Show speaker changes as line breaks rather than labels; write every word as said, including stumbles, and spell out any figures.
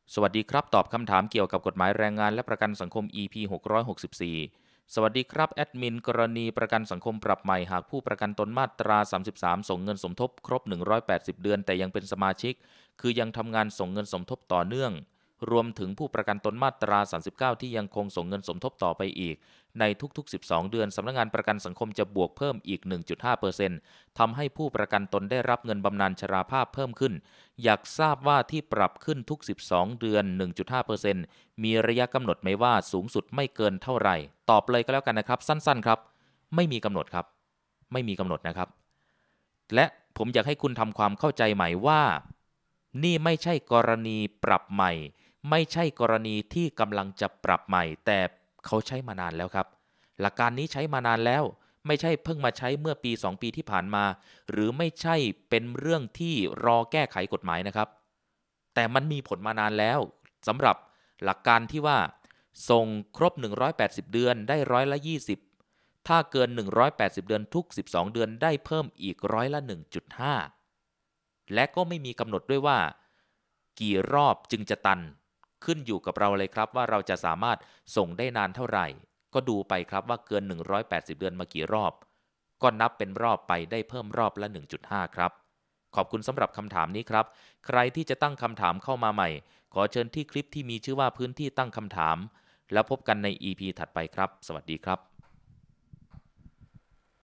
สวัสดีครับตอบคำถามเกี่ยวกับกฎหมายแรงงานและประกันสังคม อี พี หกร้อยหกสิบสี่สวัสดีครับแอดมินกรณีประกันสังคมปรับใหม่หากผู้ประกันตนมาตราสามสิบสามส่งเงินสมทบครบหนึ่งร้อยแปดสิบเดือนแต่ยังเป็นสมาชิกคือยังทำงานส่งเงินสมทบต่อเนื่องรวมถึงผู้ประกันตนมาตราสามสิบเก้าที่ยังคงส่งเงินสมทบต่อไปอีกในทุกๆสิบสองเดือนสำนักงานประกันสังคมจะบวกเพิ่มอีก หนึ่งจุดห้าเปอร์เซ็นต์ ทำให้ผู้ประกันตนได้รับเงินบำนาญชราภาพเพิ่มขึ้นอยากทราบว่าที่ปรับขึ้นทุกสิบสองเดือน หนึ่งจุดห้าเปอร์เซ็นต์ มีระยะกำหนดไหมว่าสูงสุดไม่เกินเท่าไหร่ตอบเลยก็แล้วกันนะครับสั้นๆครับไม่มีกำหนดครับไม่มีกำหนดนะครับและผมอยากให้คุณทำความเข้าใจใหม่ว่านี่ไม่ใช่กรณีปรับใหม่ไม่ใช่กรณีที่กำลังจะปรับใหม่แต่เขาใช้มานานแล้วครับหลักการนี้ใช้มานานแล้วไม่ใช่เพิ่งมาใช้เมื่อปีสองปีที่ผ่านมาหรือไม่ใช่เป็นเรื่องที่รอแก้ไขกฎหมายนะครับแต่มันมีผลมานานแล้วสำหรับหลักการที่ว่าส่งครบหนึ่งร้อยแปดสิบเดือนได้ร้อยละยี่สิบถ้าเกินหนึ่งร้อยแปดสิบเดือนทุกสิบสองเดือนได้เพิ่มอีกร้อยละ หนึ่งจุดห้า และก็ไม่มีกำหนดด้วยว่ากี่รอบจึงจะตันขึ้นอยู่กับเราเลยครับว่าเราจะสามารถส่งได้นานเท่าไหร่ก็ดูไปครับว่าเกินหนึ่งร้อยแปดสิบเดือนมากี่รอบก็นับเป็นรอบไปได้เพิ่มรอบละ หนึ่งจุดห้า ครับขอบคุณสำหรับคำถามนี้ครับใครที่จะตั้งคำถามเข้ามาใหม่ขอเชิญที่คลิปที่มีชื่อว่าพื้นที่ตั้งคำถามแล้วพบกันใน อี พี ถัดไปครับสวัสดีครับ